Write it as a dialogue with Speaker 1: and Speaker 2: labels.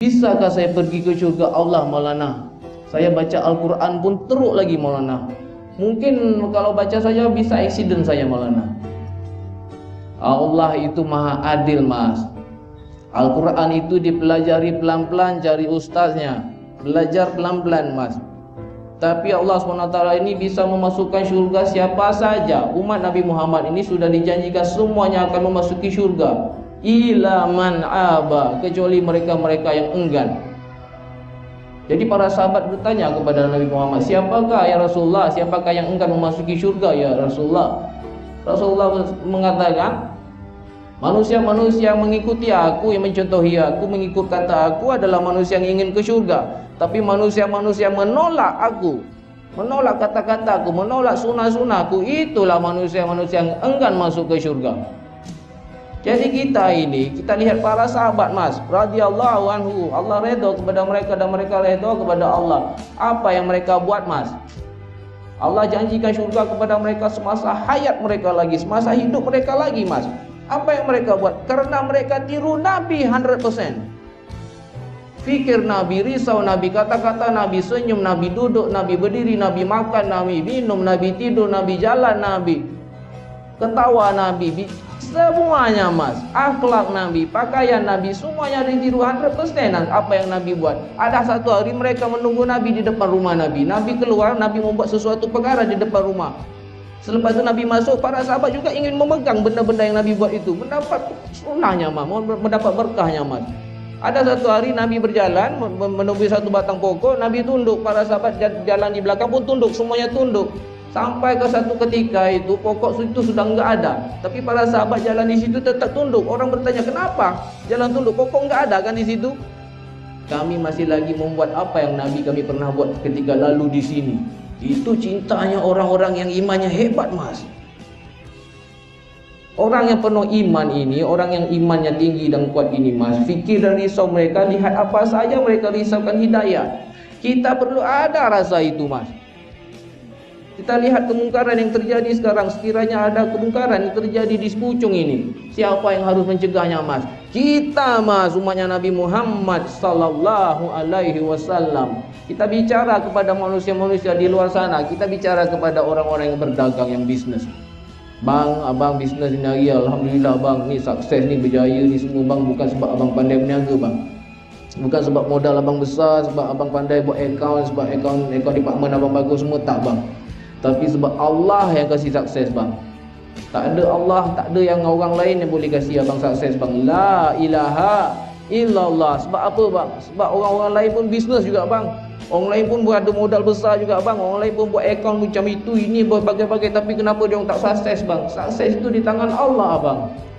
Speaker 1: Bisakah saya pergi ke syurga Allah Maulana? Saya baca Al-Quran pun teruk lagi Maulana. Mungkin kalau baca saja bisa accident saya Maulana. Allah itu maha adil mas. Al-Quran itu dipelajari pelan-pelan, cari ustaznya, belajar pelan-pelan mas. Tapi Allah SWT ini bisa memasukkan syurga siapa saja. Umat Nabi Muhammad ini sudah dijanjikan semuanya akan memasuki syurga, ila man aba, kecuali mereka-mereka yang enggan. Jadi para sahabat bertanya kepada Nabi Muhammad, siapakah ya Rasulullah, siapakah yang enggan memasuki syurga ya Rasulullah? Rasulullah mengatakan, manusia-manusia yang mengikuti aku, yang mencontohi aku, mengikut kata aku adalah manusia yang ingin ke syurga. Tapi manusia-manusia menolak aku, menolak kata-kataku, menolak sunnah-sunnahku, itulah manusia-manusia yang enggan masuk ke syurga. Jadi kita ini, kita lihat para sahabat mas, radhiyallahu anhu, Allah redha kepada mereka dan mereka redha kepada Allah. Apa yang mereka buat mas? Allah janjikan syurga kepada mereka semasa hayat mereka lagi, semasa hidup mereka lagi mas. Apa yang mereka buat? Karena mereka tiru Nabi 100%. Fikir Nabi, risau Nabi, kata-kata Nabi, senyum Nabi, duduk Nabi, berdiri Nabi, makan Nabi, minum Nabi, tidur Nabi, jalan Nabi, ketawa Nabi, semuanya mas. Akhlak Nabi, pakaian Nabi, semuanya ditiru 100%. Apa yang Nabi buat? Ada satu hari mereka menunggu Nabi di depan rumah Nabi. Nabi keluar, Nabi membuat sesuatu perkara di depan rumah. Selepas itu Nabi masuk, para sahabat juga ingin memegang benda-benda yang Nabi buat itu, mendapat sunnahnya mas, mendapat berkahnya mas. Ada satu hari Nabi berjalan menemui satu batang pokok, Nabi tunduk, para sahabat jalan di belakang pun tunduk, semuanya tunduk. Sampai ke satu ketika itu pokok itu sudah enggak ada, tapi para sahabat jalan di situ tetap tunduk. Orang bertanya, kenapa jalan tunduk? Pokok enggak ada kan di situ? Kami masih lagi membuat apa yang Nabi kami pernah buat ketika lalu di sini. Itu cintanya orang-orang yang imannya hebat mas. Orang yang penuh iman ini, orang yang imannya tinggi dan kuat ini mas, fikir dan risau mereka, lihat apa saja mereka risaukan hidayah. Kita perlu ada rasa itu mas. Kita lihat kemungkaran yang terjadi sekarang. Sekiranya ada kemungkaran yang terjadi di sepucung ini, siapa yang harus mencegahnya mas? Kita mas, umatnya Nabi Muhammad sallallahu alaihi wasallam. Kita bicara kepada manusia-manusia di luar sana, kita bicara kepada orang-orang yang berdagang, yang bisnis. Bang, abang bisnes ni hari, alhamdulillah bang, ni sukses ni, berjaya ni semua bang, bukan sebab abang pandai berniaga bang, bukan sebab modal abang besar, sebab abang pandai buat akaun, sebab akaun department abang bagus semua, tak bang. Tapi sebab Allah yang kasih sukses bang. Tak ada Allah, tak ada yang orang lain yang boleh kasih abang sukses bang. La ilaha illallah. Sebab apa bang? Sebab orang-orang lain pun bisnes juga bang. Orang lain pun buat ada modal besar juga bang. Orang lain pun buat akaun macam itu, ini berbagai-bagai. Tapi kenapa dia orang tak sukses bang? Sukses itu di tangan Allah bang.